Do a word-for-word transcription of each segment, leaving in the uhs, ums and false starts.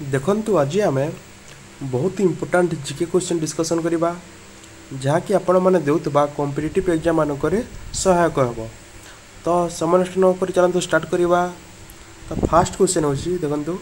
देखंतु आज आम बहुत इंपोर्टाट जीके क्वेश्चन डिस्कसन करवा जहाँकि आपण मैंने देउतबा कॉम्पिटिटिव एग्जाम मानक सहायक हम। तो समय नष्ट न कर चलते स्टार्ट करवा। तो फास्ट क्वेश्चन होची देखंतु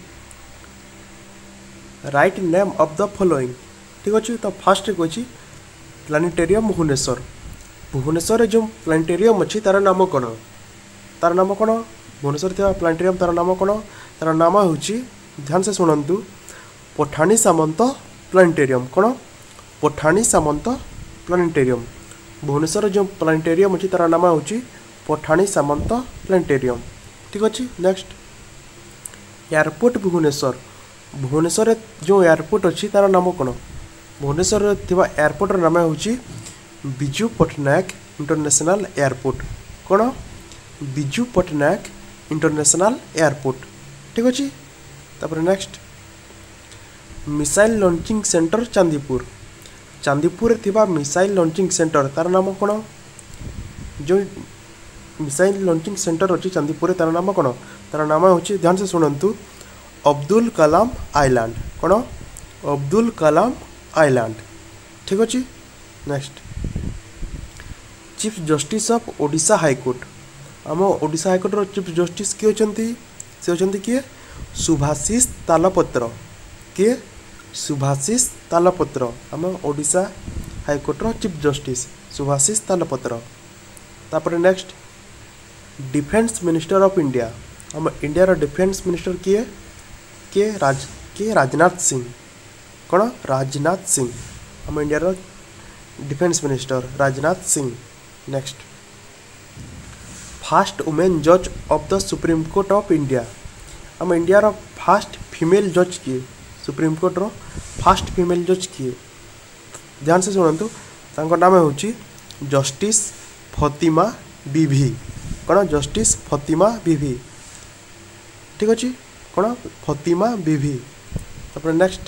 right name of the following. ठीक अच्छे। तो फास्ट कहूँ प्लानेटेरियम भुवनेश्वर। भुवनेश्वर जो प्लानेटेरियम अच्छी तार नाम कौन? तार नाम कौन? भुवनेश्वर थी प्लानेटेरियम तार नाम कौन? तार नाम हूँ ध्यान से शुणु पठानी सामंत प्लानेटेरियम। कौन? पठानी सामंत प्लानेटेरियम। भुवनेश्वर जो प्लानेटेरियम अच्छी तार नाम हूँ पठानी सामंत प्लानेटेरियम। ठीक अच्छे। Next airport Bhubaneswar. भुवनेश्वर जो एयरपोर्ट अच्छी तार नाम कौन? भुवनेश्वर थिबा एयरपोर्टर नाम हूँ बिजू पट्टनायक इंटरनेशनल एयरपोर्ट। कौन? Biju Patnaik international airport. ठीक अच्छे। तापर next missile launching centre Chandipur. Chandipur थिबा मिसाइल लॉन्चिंग सेंटर तार नाम कौन? जो मिसाइल लॉन्चिंग सेंटर अच्छी चांदीपुर तार नाम कौन? तार नाम हूँ ध्यान से शुणु अब्दुल कलाम आइलैंड। कौन? अब्दुल कलाम आइलैंड। ठीक अच्छे। Next chief justice of Odisha high court. आम ओडिशा हाईकोर्टर चीफ जस्टिस किए होती? से होती किए? सुभाषिष तालपत्र। किए? सुभाषिष तालपत्र। आम ओडिशा हाईकोर्टर चीफ जस्टिस सुभाषिष तालपत्र। तापर next defence minister of India. आम इंडिया रो डिफेंस मिनिस्टर किए? के राज के राजनाथ सिंह। कौन? राजनाथ सिंह। आम इंडिया रो defence minister Rajnath Singh. Next first women जज of the supreme court of India. आम इंडिया रो फास्ट फीमेल जज किए? सुप्रीम कोर्ट रो फास्ट फीमेल जज किए? ध्यान से शुणु तांको नाम हूँ जस्टिस फतिमा बीवी। कौन? जस्टिस फतिमा बीवी। ठीक अच्छे। कौन? फतिमा बीवी। तापर next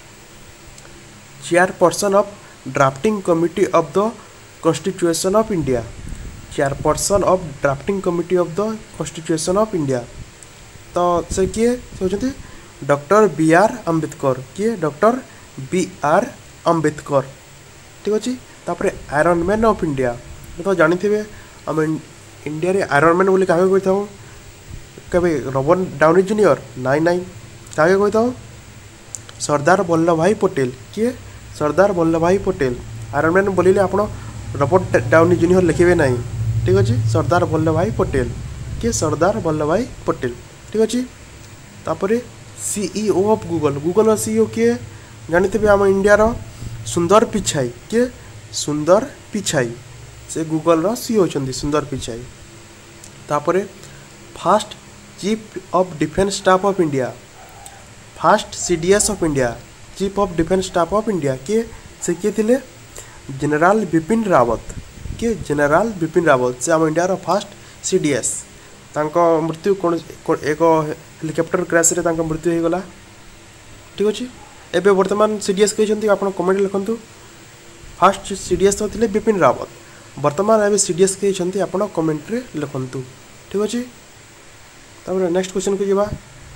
chairperson of drafting committee of the constitution of India. Chairperson of drafting committee of the constitution of India. तो से किए? से होते डॉक्टर बी आर अम्बेडकर। किए? Doctor B R Ambedkar. ठीक अच्छे। तापर आयरन मैन ऑफ इंडिया। तो जानी आम इंडिया रे आयरन मैन बोली क्या कही था? कभी रॉबर्ट डाउनी जूनियर? नाई नाई क्या कही था? सरदार वल्लभ भाई पटेल। किए? सरदार वल्लभ भाई पटेल। आयरन मैन बोलिले आप रॉबर्ट डाउनी जूनियर लिखे ना। ठीक अच्छे। सरदार वल्लभ भाई पटेल। किए? सरदार वल्लभ भाई पटेल। ठीक अच्छे। तापर CEO of Google. Google CEO किए? जानी आम इंडिया रो सुंदर पिचाई। किए? सुंदर पिचाई। से गूगल रो सीईओ होचंदी सुंदर पिचाई। तापर first chief of defence staff of India. First CDS of India. Chief of defence staff of India किए? से किए थिले? जनरल बिपिन रावत। किए? जनरल बिपिन रावत। से आम इंडिया रो फास्ट सीडीएस। तांको मृत्यु कौन एक हेलिकॉप्टर क्रैश रे तांको मृत्यु हो गला। ठीक अच्छे। एबे वर्तमान सीडीएस कहते आप कमेंट लिखंतु। फास्ट सीडीएस तो थिले बिपिन रावत। वर्तमान एबे सीडीएस कहते आप कमेंट रे लिखंतु। ठीक अच्छे। तापर नेक्स्ट क्वेश्चन को जीवा।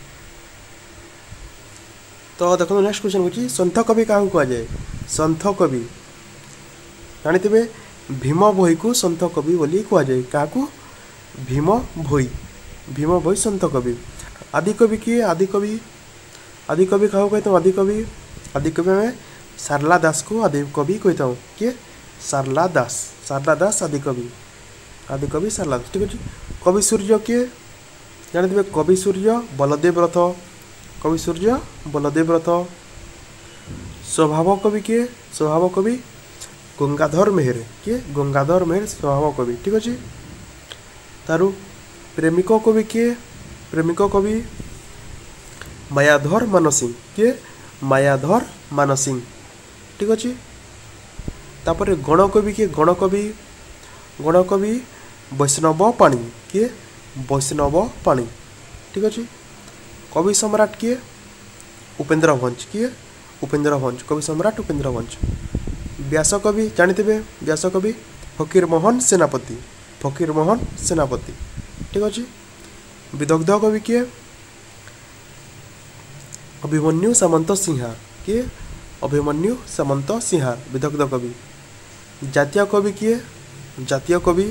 तो देखो नेक्स्ट क्वेश्चन होची संथ कवि क्या कह जाए? संथ कवि जानी भीम भोई को संथ कवि बोली कह जाए। क्या? भीम भोई। भीम भोई संथ कवि। आदि कवि किए? आदि कवि आदि कवि क्या कहते हैं? आदि कवि आदि कवि में सारला दास को आदि कवि कहता हूँ। किए? सारला दास। सारला दास आदि कवि। आदि कवि सारला दास। ठीक अच्छे। कवि सूर्य किए? जानी कवि सूर्य बलदेव रथ। कवि सूर्य बलदेव रथ। स्वभाव कवि किए? स्वभाव कवि गंगाधर मेहर। किए? गंगाधर मेहर स्वभाव कवि। ठीक अच्छे। तारु प्रेमिक कवि किए? प्रेमिक कवि मायाधर मानसिंह। किए? मायाधर मानसिंह। ठीक अच्छे। तापर गण कवि किए? गण कवि गण कवि वैष्णव पाणी। किए? वैष्णव पाणी। ठीक अच्छे। कवि सम्राट किए? उपेंद्र भंज। किए? उपेंद्र भंज। कवि सम्राट उपेंद्र भंज। व्यास कवि जानी व्यास कवि फकीर मोहन सेनापति। फकीर मोहन सेनापति। ठीक अच्छे। विदग्ध कवि किए? अभिमन्यु सामंत सिंहार किए अभिमन्यु सामंत सिंहार विदग्ध कवि। जातीय कवि किए जातीय कवि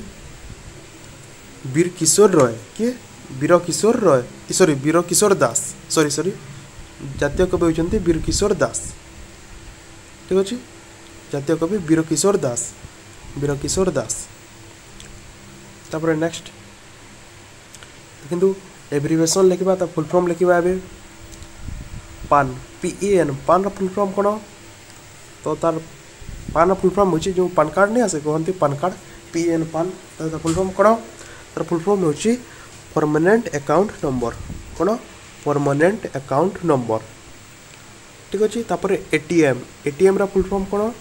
वीर किशोर रॉय किए Bir Kishore Roy sorry Bir Kishore Das sorry sorry जातीय कवि होती वीर किशोर दास ठीक अच्छे जातीय कवि वीर किशोर दास वीर किशोर दास। तापर नेक्स्ट देखो एब्रिविएशन लिखा तो फुल फॉर्म लिखा ए PAN P A N PAN full form कौन तो तार पान फुल फॉर्म हो जो पान कार्ड नहीं आसे कहते पान कार्ड पी एन पान तार फुल फॉर्म कौन तार फुल फॉर्म हो परमानेंट अकाउंट नंबर कौन परमानेंट अकाउंट नंबर ठीक अच्छे। तापर एटीएम एटीएम रा फुल फॉर्म कौन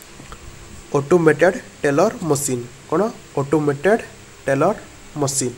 ऑटोमेटेड टेलर मशीन कौन ऑटोमेटेड टेलर मशीन।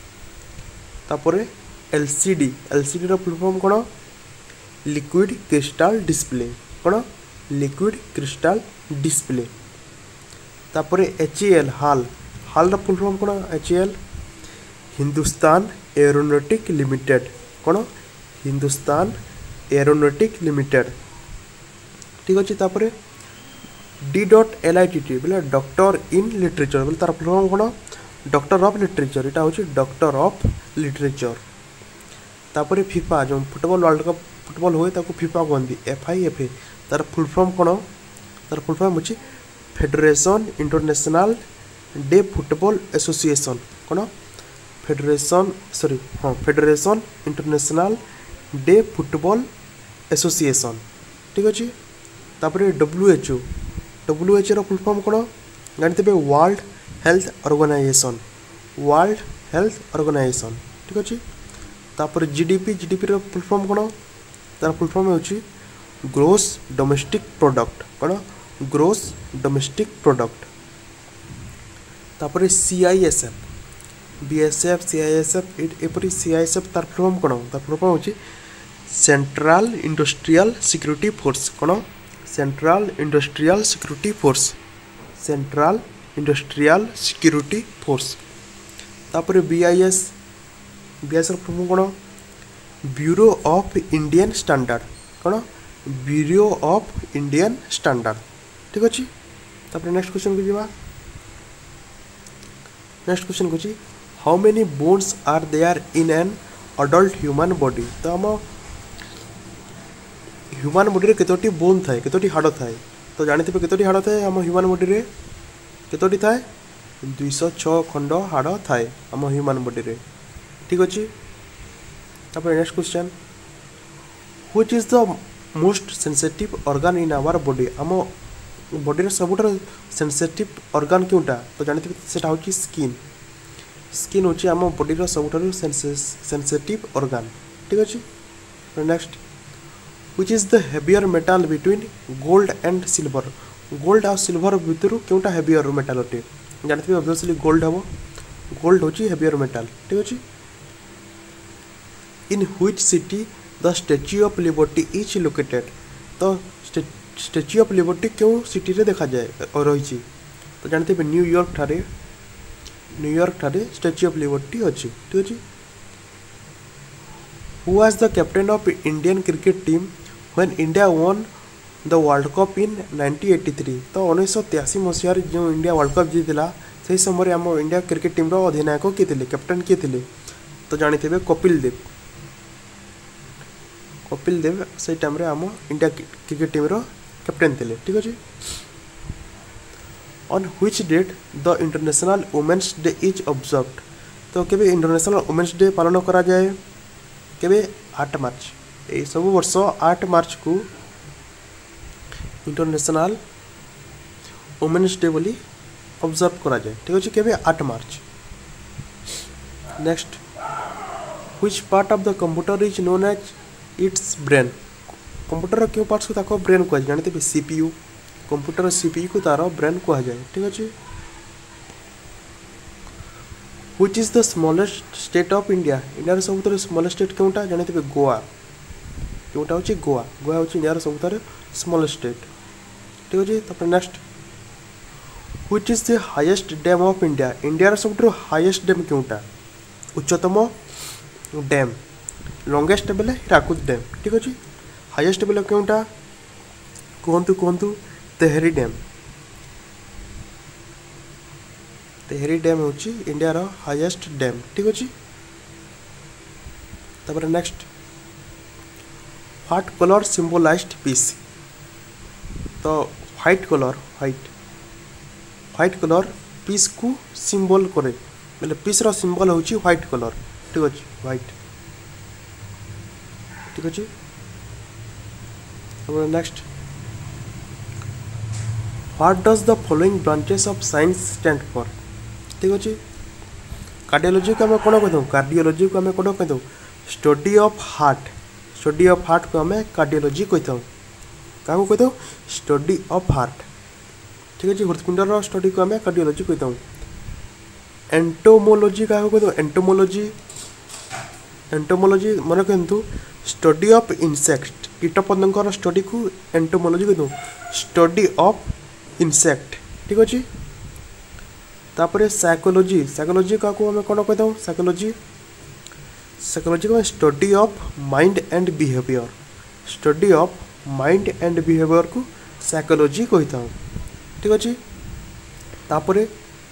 तापर एलसीडी एलसीडी रा फुल फॉर्म कौन लिक्विड क्रिस्टल डिस्प्ले कौन लिक्विड क्रिस्टल डिस्प्ले। तापर एचएएल हाल हाल रा फुल फॉर्म कौन एचएएल हिंदुस्तान एरोनॉटिक लिमिटेड कौन हिंदुस्तान एरोनॉटिक लिमिटेड ठीक अच्छे। तापर D dot L I T T बोले डॉक्टर इन लिटरेचर बोले तार फुल फॉर्म कौन डॉक्टर ऑफ लिटरेचर यहाँ हूँ डॉक्टर ऑफ लिटरेचर। तापर फीफा जो फुटबॉल वर्ल्ड कप फुटबॉल हुए ताको फीफा कहती एफ आई एफ ए तार फुल फॉर्म कौन तार फुल फॉर्म होची federation international de football association कौन फेडरेशन सॉरी हाँ federation international de football association ठीक अच्छे। तापर W H O W H O full form कौन जानते world health organisation world health organisation ठीक अच्छे। तापर जीडीपी जीडीपी रो फुल फॉर्म कौन तार फुल फॉर्म होची ग्रोस डोमेस्टिक प्रोडक्ट कौन ग्रोस डोमेस्टिक प्रोडक्ट। तापर सीआईएसएफ बीएसएफ सीआईएसएफ एपरी सीआईएसएफ तार फुल फॉर्म कौन तार फुल फॉर्म होची सेंट्रल इंडस्ट्रियल सिक्योरिटी फोर्स कौन central industrial security force central industrial security force. तापर बीआईएस बीआईएस रो फुल फॉर्म कौन ब्यूरो ऑफ इंडियन स्टैंडर्ड कौन ब्यूरो ऑफ इंडियन स्टैंडर्ड ठीक अच्छे। तापर नेक्स्ट क्वेश्चन को जीवा नेक्स्ट क्वेश्चन को how many bones are there in an adult human body तो आम ह्यूमन बॉडी रे केतोटी बोन थाए केतोटी हाड़ थाए तो जानिथिबे केतोटी हाड़ थाए आम ह्यूमन बॉडी रे केतोटी थाए दो सौ छह खंड हाड़ थाए आम ह्यूमन बॉडी रे ठीक अच्छे। तापर next question which is the most sensitive organ in our body आम बॉडी रे सबुठार सेंसिटिव ऑर्गन क्योंटा तो जानिथिबे सेटा होची स्किन स्किन होची आम बॉडी रो सबुठार सेंसिटिव ऑर्गन ठीक अच्छे। Next which is the heavier metal between gold and silver gold और सिल्वर भितर क्योंटा हेवियर मेटल अटे जानते ऑब्वियसली गोल्ड हम गोल्ड होची हेवियर मेटल ठीक अच्छे। In which city the statue of liberty is located तो स्टैच्यू ऑफ लिबर्टी क्यों सिटी रे देखा जाए और रही तो जानते हैं न्यूयॉर्क ठारे न्यूयॉर्क ठारे स्टैच्यू ऑफ लिबर्टी अच्छी ठीक अच्छे। Who was the captain of Indian cricket team when India won the world cup in nineteen eighty three तो उन्नीस तेयासी मसीह जो इंडिया वर्ल्ड कप जीतला से समय आम इंडिया क्रिकेट टीम रो अधिनायक किए थे कैप्टन किए थे तो जानी कपिल देव कपिल देव से टाइम आम इंडिया क्रिकेट टीम रो कैप्टन थे ठीक अच्छे। On which date the international women's day is observed तो केबे इंटरनेशनल वुमेन्स डे पालन करा जाए केबे आठ मार्च ए सब वर्ष आठ मार्च को इंटरनेशनल वुमेन्स डे बोली ऑब्जर्व करा जाए ठीक अच्छे केबे आठ मार्च। Next which part of the computer is known as its brain computer क्यों पार्ट्स को ताको ब्रेन कह जानते सीपीयू कंप्यूटर सीपीयू को तार ब्रेन कह जाए ठीक अच्छे। Which is the smallest state of India India सब स्मॉलेस्ट स्टेट क्योंटा जानते गोवा क्योंटा होची गोवा गोवा होची इंडिया सब स्मॉलेस्ट स्टेट ठीक अच्छे। तापर next which is the highest dam of India India सब हाईएस्ट डैम क्योंटा उच्चतम डैम लॉन्गेस्ट बेले हिराकुद डैम ठीक अच्छे। हाईएस्ट बोले केउटा कहतु कहतु तेहरी डैम। तेहरी डैम हूँ इंडिया रो हाईएस्ट डैम। ठीक अच्छे। तापर next what colour symbolised peace. तो white colour white white colour peace को सिंबल करे बोले पीस रो सिंबल हूँ व्हाइट कलर। ठीक अच्छे व्हाइट। ठीक अच्छे। Next what does the following branches of science stand for. ठीक अच्छे। कार्डियोलॉजी को आम कौन कही कार्डियोलॉजी को आम कौन कही study of heart. Study of heart को आम कार्डियोलॉजी कही था। क्या कही स्टडी ऑफ हार्ट। ठीक अच्छे। हृदपिंडर स्टडी को आम कार्डियोलॉजी कही था। एंटोमोलॉजी क्या कही एंटोमोलॉजी एंटोमोलॉजी मन कहतु स्टडी ऑफ इंसेक्ट कीट पतंगर स्टडी को एंटोमोलॉजी कही स्टडी ऑफ इंसेक्ट। ठीक अच्छे। तापर साइकोलॉजी साइकोलॉजी क्या आम कौन कही था साइकोलॉजी साइकोलॉजी को study of mind and behaviour. Study of mind and behaviour को साइकोलॉजी कही था। ठीक अच्छे। तापर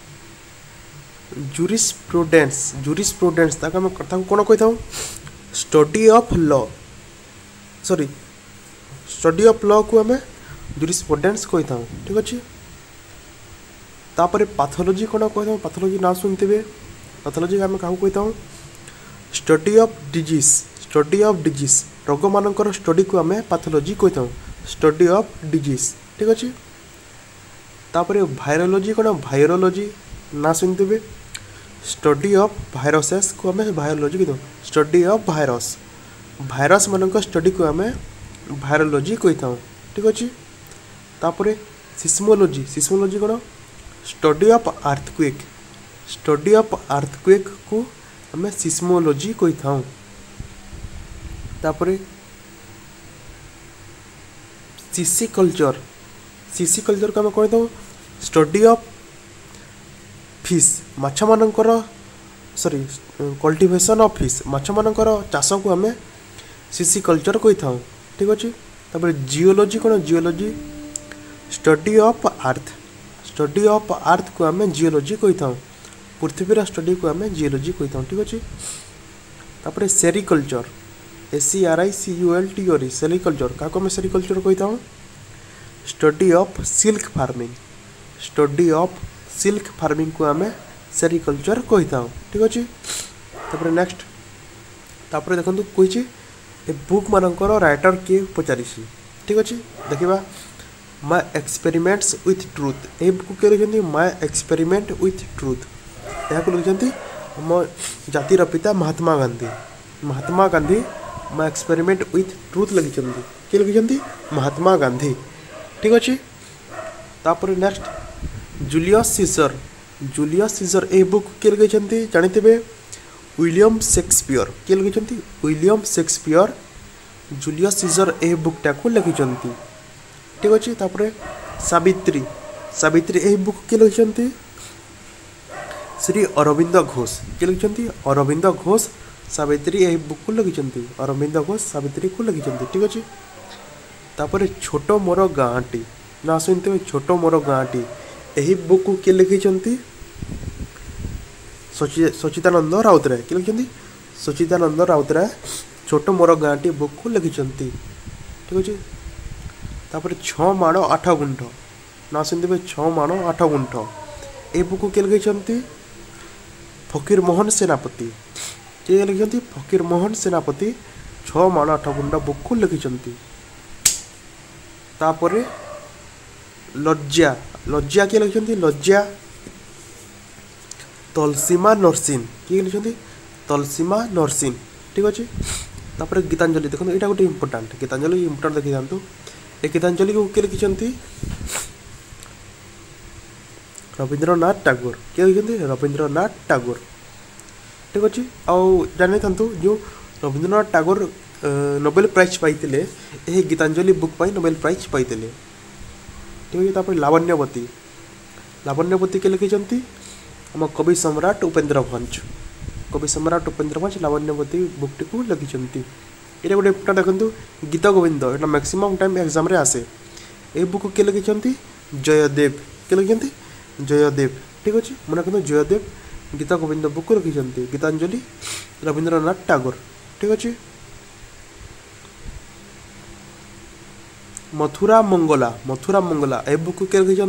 जूरिस्प्रूडेंस जूरिस्प्रूडेंस ताको हम कथा कौन कही था study of law sorry study of law को आम जूरिस्प्रूडेंस कही था। ठीक अच्छे। तापर पैथोलॉजी कौन कही था पैथोलॉजी ना सुनते पैथोलॉजी आम क्या कही था study of disease study of disease रोग मानकर स्टडी को आम पैथोलॉजी कही था स्टडी ऑफ डिजीज। ठीक अच्छे। तापर वायरोलॉजी कौन वायरोलॉजी ना सुनते स्टडी ऑफ भाइरसेस को आम वायरोलॉजी कही था स्टडी ऑफ भाइरस भाइरस मानक स्टडी को आम वायरोलॉजी कही था। ठीक अच्छे। तापर सिस्मोलॉजी सिस्मोलॉजी कौन study of earthquake study of earthquake को आम सिस्मोलॉजी कही था। तापर सिसिकल्चर सिसिकल्चर को आम कही था स्टडी ऑफ फिश माछ मानकर सॉरी कल्टिवेशन ऑफ फिश माछ मानकर चाष को आम सिसिकल्चर कही था। ठीक अच्छे। तापर जियोलॉजी कौन geology study of earth study of earth को आम जियोलॉजी कही था पृथ्वीर स्टडी को आम जियोलॉजी कही था। ठीक अच्छे। तापर sericulture S C R I C U L T ओरी सेरिकल्चर क्या आम सेरिकल्चर कही था study of silk farming study of silk farming को आम सेरिकल्चर कही था। ठीक अच्छे। तापर नेक्स्ट तापर देखो कही ए बुक मानकर राइटर किए पचारि। ठीक अच्छे। देखा my experiments with truth a book किए लिखिं माय एक्सपेरिमेंट विथ ट्रुथ यहाँ लिखिं आम जातिर पिता Mahatma Gandhi Mahatma Gandhi my experiment with truth लिखिं किए लिखिं महात्मा गांधी। ठीक अच्छे। तापर next Julius Caesar Julius Caesar a book किए लिखिं जानते विलियम शेक्सपियर किए लिखिं William Shakespeare Julius Caesar a बुकटा को लिखिं। ठीक अच्छे। तापर सावित्री सावित्री ए बुक किए लिखिं श्री अरविंद घोष किए लिखिं अरविंद घोष सावित्री ए बुक को लिखिं अरविंद घोष सावित्री को लिखिं। ठीक अच्छे। तापर छोट मोर गाँटी ना सुनते छोट मोर गाँटी यही बुक को किए लिखिं सचिदानंद राउतराय किए लिखिं सचिदानंद राउतराय छोट मोर गाँटी बुक को लिखिं। ठीक अच्छे। तापर छ माण आठ गुंठ ना सुनते छ माण आठ गुंठ ए बुक को किए लिखिं फकीर मोहन सेनापति किए लिखिं फकीर मोहन सेनापति छ माण आठ गुंठ बुक को लिखिं। तापर लज्जा लज्जा किए लिखिं लज्जा तलसीमा नरसिंह किए लिखिं तलसीमा नरसिंह। ठीक अच्छे। तापर गीतांजलि देखो यहाँ गोटे इंपोर्टाट गीतांजलि इंपोर्टाट देखी था ए गीतांजलि को किए लिखिं रवींद्रनाथ टैगोर किए लिखिं रवींद्रनाथ टैगोर। ठीक अच्छे। आउ जानी था जो रवींद्रनाथ टैगोर नोबेल प्राइज पाइते यही गीतांजलि बुक पर नोबेल प्राइज पाइते। ठीक है। तापर लावण्यवती लावण्यवती के लिखिं आम कवि सम्राट उपेन्द्र भंज कवि सम्राट उपेन्द्र भंज लावण्यवती बुकटी को लिखिं। ये गोटे इम्पोर्टाट देखो गीत गोविंद यहाँ मैक्सिमम टाइम एग्जाम रे आसे ए बुक किए लिखिं जयदेव किए लिखिं जयदेव ठीक अच्छे मन रखते जयदेव गीत गोविंद बुक लिखिं गीतांजलि रवींद्रनाथ टैगोर ठीक अच्छे। मथुरा मंगला मथुरा मंगला ए बुक किए लिखिं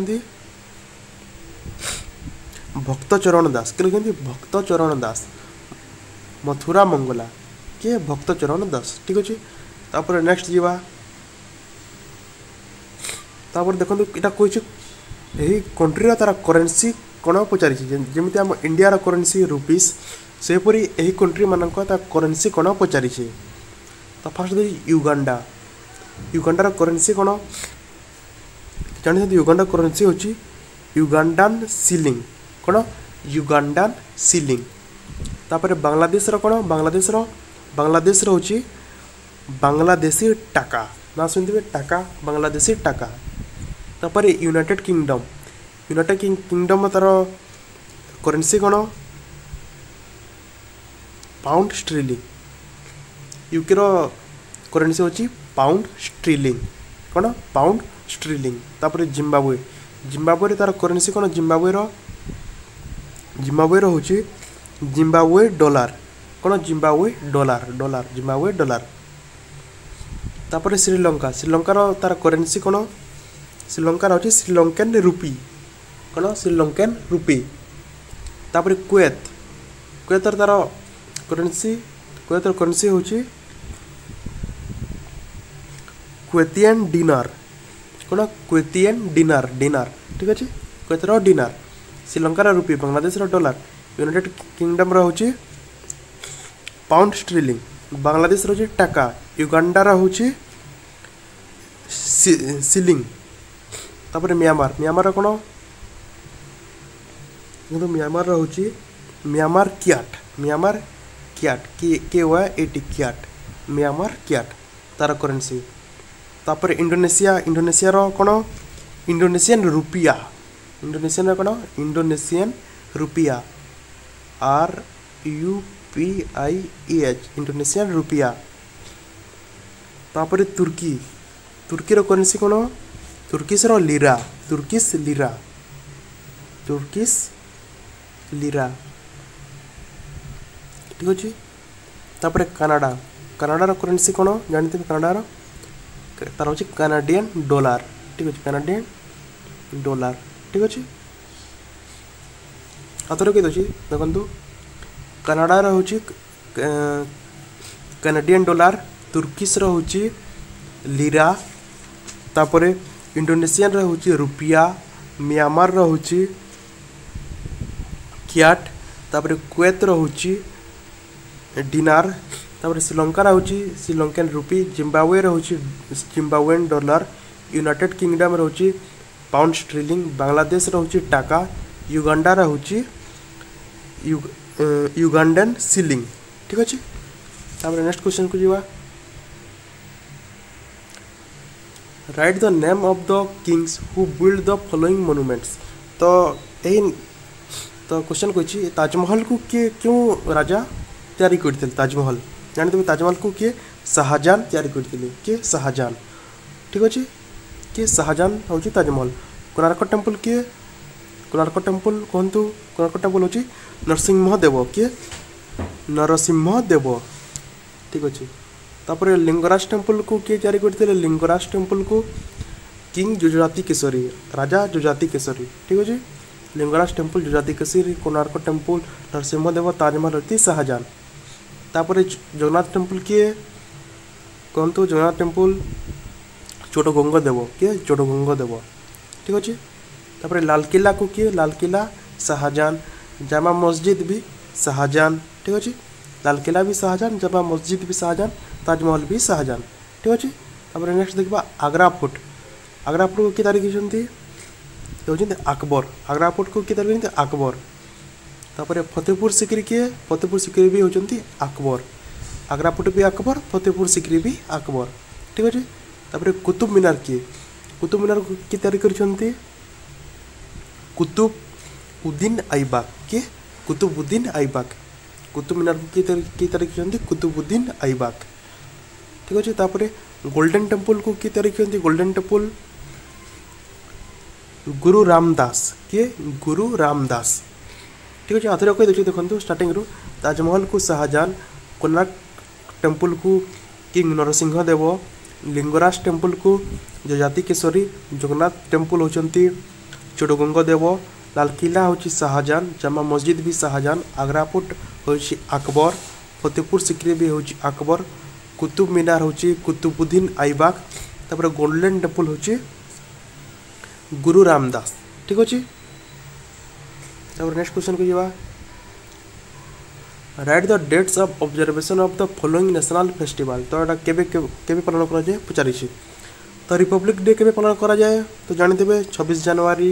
भक्तचरण दास किए लिखिं भक्तचरण दास मथुरा मंगला किए भक्तचरण दास ठीक अच्छे। तापर नेक्स्ट जीवा तापर देखो यहाँ कही यही कंट्री तार करेन्सी कौन पचारि जमी आम इंडिया करेन्सी रुपीज सेपरी यही कंट्री मान करेन्सी कौन पचारि तो फास्ट देखिए युगांडा युगांडार करेन्सी कौन जानते युगांडा करेन्सी होची युगांडान सिलिंग कौन युगांडान सिलिंग। तापर बांग्लादेश कौन बांग्लादेश बांग्लादेश होची बांग्लादेशी टाका ना सुनते टाका बांग्लादेशी टाका। तापर यूनाइटेड किंगडम यूनाइटेड किंगडम तार करेन्सी कौन पाउंड स्ट्रिलिंग यूके करेन्सी होची पाउंड स्ट्रिलिंग कौन पाउंड स्ट्रिलिंग। तापर जिम्बाब्वे जिम्बाब्वे तार करेन्सी कौन जिम्बाब्वे जिम्बाब्वे होची जिम्बाब्वे डॉलर कौन Zimbabwe dollar dollar Zimbabwe dollar. तापर श्रीलंका श्रीलंकार तार करेन्सी कौन श्रीलंकार होची श्रीलंकन रुपी कौन श्रीलंकन रुपी। तापर कुवैत कुवैत तार करेन्सी कुवैत करेन्सी होची कुवैतियन डिनार कौन कुवैतियन डिनार डिनार ठीक अच्छे कुवैत डिनार। श्रीलंकार rupee Bangladesh dollar United Kingdom होची पाउंड स्ट्रिलिंग बांग्लादेश होची टाका युगांडार होची सिलिंग। तापर म्यांमार म्यांमार कौन देखो म्यांमार होची Myanmar CAT Myanmar kyat K K Y A T kyat Myanmar kyat तार करेन्सी। तापर इंडोनेशिया इंडोनेशिया कौन इंडोनेशियन रुपया इंडोनेशियन कौन इंडोनेशियन रुपया R U P I E H Indonesian रुपया। तापर तुर्की तुर्की करेन्सी कौन Turkish lira Turkish lira Turkish lira ठीक अच्छे। तापर कनाडा कनाडार करेन्सी कौन जानते कनाडार तार हूँ कानाडियन डॉलर ठीक अच्छे कानाडियन डॉलर ठीक अच्छे। आथर कही दूसरी देखो कनाडार हूँ कानाडियन डॉलर तुर्किश हूँ लीरा तापर इंडोनेशियन हूँ रुपया म्यांमार हूँ क्याट तापर कुवैत हूँ डिनार तापर श्रीलंकार हूँ श्रीलंकन रुपी जिम्बाब्वे हूँ जिम्बाब्वेन डॉलर यूनाइटेड किंगडम हूँ पाउंड स्ट्रिलिंग बांग्लादेश हूँ टाका युगांडार हूँ युगांडन सिलिंग ठीक अच्छे। तापर नेक्स्ट क्वेश्चन को जीवा right the name of the kings who build the following monuments तो यही तो क्वेश्चन कही ताजमहल को किए क्यों राजा तैयारी करते ताजमहल जानते ताजमहल को किए शाहजहान तैयारी करते किए शाहजहान ठीक अच्छे किए शाहजहान हूँ ताजमहल। कोणार्क टेम्पल किए कोणार्क टेम्पल कहतु कोणार्क टेम्पल हूँ नरसिंह देव किए नरसिंह देव ठीक अच्छे। तापर लिंगराज टेम्पल को किए तैयारी करते लिंगराज टेम्पल को किंग जुजाति केशरी राजा जुजाति केशरी ठीक अच्छे लिंगराज टेम्पल जुजाति केशरी कोणार्क टेम्पल नरसिंह देव ताजमहल होती शाहजहान। तापर जगन्नाथ टेम्पल किए कहतु जगन्नाथ टेम्पल चोटगंग देव किए चोटगंग देव ठीक अच्छे। तापर लालकिला को किए लालकिला शाहजहान जामा मस्जिद भी शाहजहान ठीक अच्छे लालकिला भी शाहजहान जामा मस्जिद भी शाहजहान ताजमहल भी शाहजहान ठीक अच्छे। तापर नेक्स्ट देखा आग्रा फोर्ट आग्रा फोर्ट को किए तारीख होती अकबर आग्रा फोर्ट को किए तारीख अकबर। तापर फतेहपुर सिकरी किए फतेहपुर सिकरी भी होती अकबर आग्रा फोर्ट भी अकबर फतेहपुर सिकरी भी अकबर ठीक अच्छे। तापर कुतुब मीनार किए कुतुब मीनार को किए तैयारी करछन्ती कुतुब उद्दीन ऐबक किए कुतुबुद्दीन ऐबक कुतुब मीनार को किए तैयारी करछन्ती कुतुबुद्दीन ऐबक ठीक अच्छे। तापर गोल्डन टेम्पल को किए तैयारी करते गोल्डन टेम्पल गुरु रामदास किए गुरु रामदास ठीक अच्छे। आधे कही देखिए देखो स्टार्टिंग रू ताजमहल को शाहजहां, कोणार्क टेम्पल को किंग नरसिंह देव, लिंगराज टेम्पल को जजाति केशरी, जगन्नाथ टेम्पल होती चोडगंग देव, लालकिला हूँ शाहजहां, जामा मस्जिद भी शाहजहां, आग्रा फोर्ट हूँ अकबर, फतेहपुर सिक्री भी हूँ अकबर, कुतुब मीनार हूँ कुतुबुद्दीन ऐबक, तापर गोल्डन टेम्पल हूँ गुरु रामदास ठीक अच्छे। नेक्स्ट क्वेश्चन को जावा right the dates of observation of the following national festival. तो यहाँ केबे केबे पालन करा जाए पचारि। तो रिपब्लिक डे केबे पालन करा जाए तो जानते छब्बीस जनवरी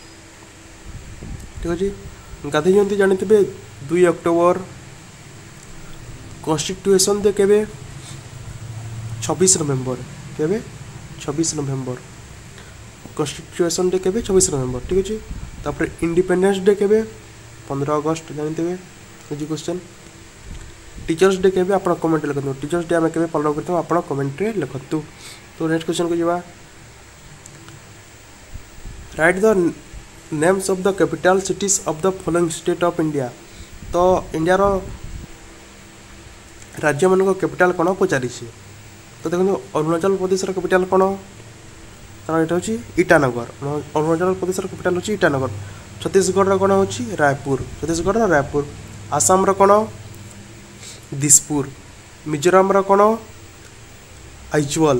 ठीक अच्छे। गांधी जयंती जानते दुई अक्टोबर, कॉन्स्टिट्यूशन डे केबे छब्बीस नवेम्बर केबे छब्बीस नवेम्बर, कॉन्स्टिट्यूशन डे केबे छब्बीस नवेम्बर ठीक अच्छे। तापर इंडिपेंडेंस डे केबे पंद्रह अगस्त जानते इजी क्वेश्चन। टीचर्स डे केबे आप कमेंट लिखु, टीचर्स डे आम के पालन करते आप कमेंट लिखु। तो नेक्स्ट क्वेश्चन को जावा right the names of the capital cities of the following state of India. तो इंडिया रो राज्य मान कैपिटल कौन पचारि। तो देखो अरुणाचल प्रदेश कैपिटल कौन तार यहाँ हूँ ईटानगर, अरुणाचल प्रदेश कैपिटल हूँ ईटानगर। छत्तीसगढ़ कौन हूँ रायपुर, छत्तीसगढ़ रायपुर। आसाम कौन दिसपुर, मिजोराम कौन आइजवाल,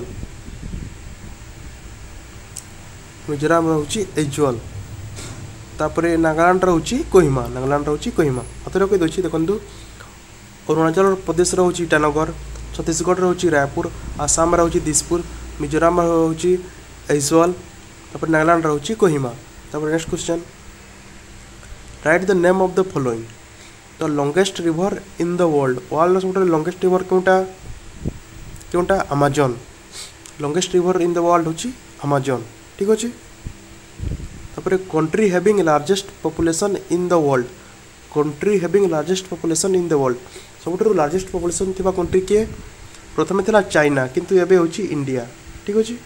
मिजोराम हूँ आइजवाल। तापर नागालैंड हूँ कोहिमा, नागालैंड हूँ कोहिमा। अथर कही दूसरी देखो अरुणाचल प्रदेश हूँ ईटानगर, छत्तीसगढ़ हूँ रायपुर, आसाम हूँ दिसपुर, मिजोराम हूँ आइजवाल, तापर नागालैंड हूँ कोहिमा। तापर next question right the name of the following. The longest river in the world, world सब लॉन्गेस्ट रिवर क्योंटा क्योंटा Amazon, longest river in the world हूँ अमेजन ठीक अच्छे। तापर country having largest population in the world, country having largest population in the world सब largest population थिबा country किए प्रथम थिला चाइना किंतु एबे होची इंडिया ठीक अच्छे।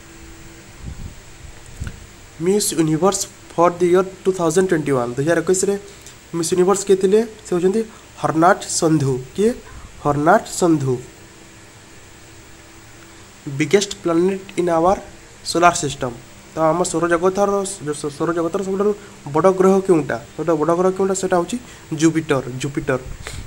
Miss Universe for the year two thousand twenty one दुई हजार इक्कीस मिस यूनिवर्स किए थे से होती हरनाट संधु किए Harnaaz Sandhu. Biggest planet in our solar system. तो आम सौरजगतर सौरजगतर सब बड़ ग्रह क्योंटा सब बड़ ग्रह क्योंटा से हूँ जुपिटर, जुपिटर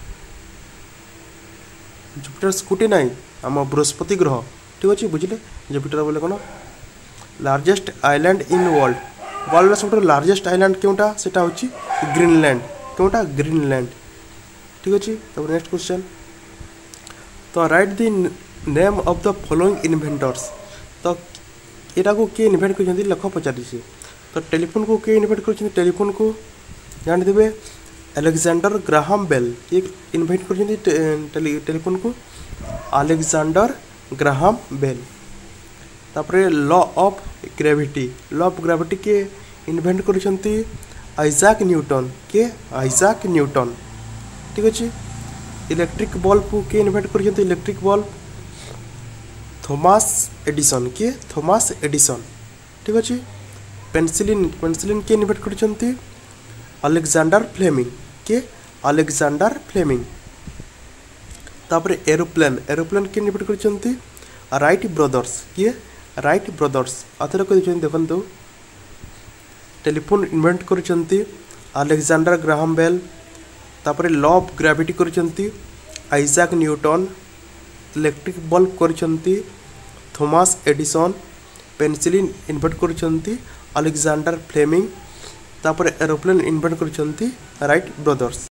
जुपिटर स्कूटी ना आम बृहस्पति ग्रह ठीक अच्छे बुझे। जुपिटर बोले कौन largest island in world, world सब लार्जेस्ट आइलैंड क्योंटा से हूँ ग्रीनलैंड क्योंटा ग्रीनलैंड ठीक अच्छे। तब नेक्स्ट क्वेश्चन तो right the name of the following inventors. तो यहाँ को किए इन्वेंट कर लख पचारि। तो टेलीफोन को किए इन्वेंट कर टेलीफोन को जानते अलेक्जेंडर ग्राहम बेल ये इन्वेंट कर टेलीफोन को अलेक्जेंडर ग्राहम बेल। तापर law of gravity, law of gravity के इन्वेंट कर आइजाक न्यूटन के आइजाक न्यूटन ठीक अच्छे। इलेक्ट्रिक बल्ब को किए इन्वेंट कर इलेक्ट्रिक बल्ब थॉमस एडिसन के थॉमस एडिसन ठीक अच्छे। पेंसिलिन पेंसिलिन के इन्वेंट कर अलेक्जेंडर फ्लेमिंग के अलेक्जेंडर फ्लेमिंग। तापर एरोप्लेन एरोप्लेन के इन्वेंट कर राइट ब्रदर्स किए राइट ब्रदर्स। आथर कह देखो टेलीफोन इन्वेंट कर अलेक्जेंडर ग्राहम बेल। तापर लॉ ऑफ ग्रेविटी कर आइजाक न्यूटन, इलेक्ट्रिक बल्ब कर थॉमस एडिसन, पेंसिलिन इन्वेंट कर अलेक्जेंडर फ्लेमिंग। तापर एरोप्लेन इन्वेंट कर राइट ब्रदर्स।